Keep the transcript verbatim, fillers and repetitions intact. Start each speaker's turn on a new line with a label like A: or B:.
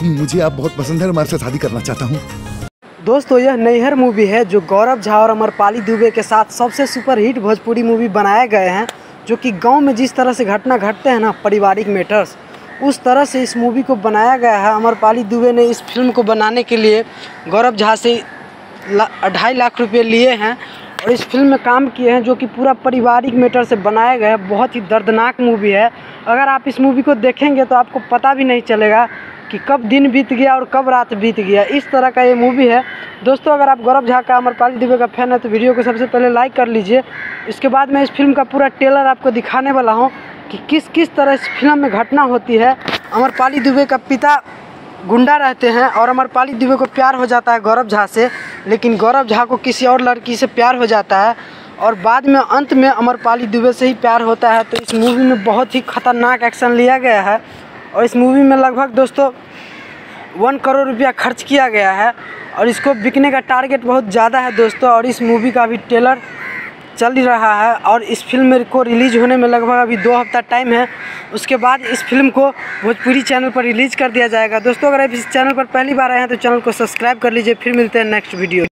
A: मुझे आप बहुत पसंद है और मैं आपसे शादी करना चाहता हूँ।
B: दोस्तों यह नैहर मूवी है जो गौरव झा और अमरपाली दुबे के साथ सबसे सुपर हिट भोजपुरी मूवी बनाए गए हैं, जो कि गांव में जिस तरह से घटना घटते हैं ना, पारिवारिक मैटर्स, उस तरह से इस मूवी को बनाया गया है। अमरपाली दुबे ने इस फिल्म को बनाने के लिए गौरव झा से ढाई लाख रुपये लिए हैं और इस फिल्म में काम किए हैं, जो कि पूरा पारिवारिक मैटर से बनाया गया है। बहुत ही दर्दनाक मूवी है। अगर आप इस मूवी को देखेंगे तो आपको पता भी नहीं चलेगा कि कब दिन बीत गया और कब रात बीत गया। इस तरह का ये मूवी है। दोस्तों अगर आप गौरव झा का, अमरपाली दुबे का फैन है तो वीडियो को सबसे पहले लाइक कर लीजिए। इसके बाद मैं इस फिल्म का पूरा ट्रेलर आपको दिखाने वाला हूँ कि किस किस तरह इस फिल्म में घटना होती है। अमरपाली दुबे का पिता गुंडा रहते हैं और अमरपाली दुबे को प्यार हो जाता है गौरव झा से, लेकिन गौरव झा को किसी और लड़की से प्यार हो जाता है और बाद में अंत में अमरपाली दुबे से ही प्यार होता है। तो इस मूवी में बहुत ही खतरनाक एक्शन लिया गया है और इस मूवी में लगभग दोस्तों वन करोड़ रुपया खर्च किया गया है और इसको बिकने का टारगेट बहुत ज़्यादा है दोस्तों। और इस मूवी का अभी ट्रेलर चल रहा है और इस फिल्म को रिलीज होने में लगभग अभी दो हफ्ता टाइम है। उसके बाद इस फिल्म को भोजपुरी चैनल पर रिलीज कर दिया जाएगा। दोस्तों अगर आप इस चैनल पर पहली बार आए हैं तो चैनल को सब्सक्राइब कर लीजिए। फिर मिलते हैं नेक्स्ट वीडियो।